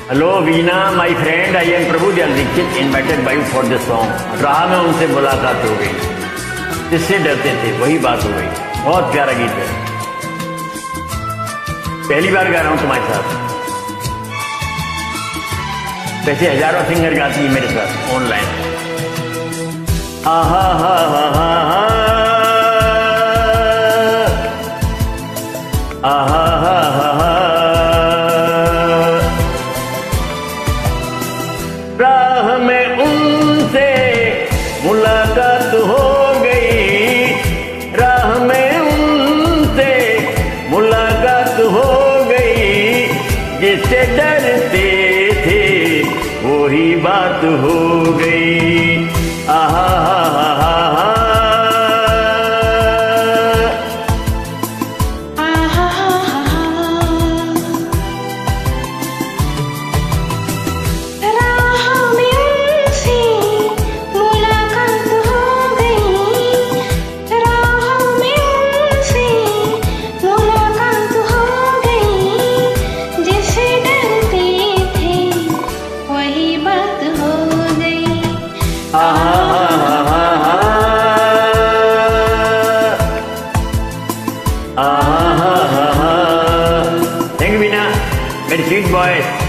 Hello Veena my friend, I am Prabhu Dayal Dikshit invited by you for this song. राह में उनसे मुलाकात हो गई, जिससे डरते थे वही बात हो गई। बहुत प्यारा गीत है, पहली बार गा रहा हूं तुम्हारे साथ। वैसे हजारों सिंगर गाती है मेरे साथ ऑनलाइन। आहा हा हा हा आहा हा हा हा। राह में उनसे मुलाकात हो गई, राह में उनसे मुलाकात हो गई, जिससे डरते थे वही बात हो गई। आहा हा हा हा Thank you, Veena. Very sweet voice.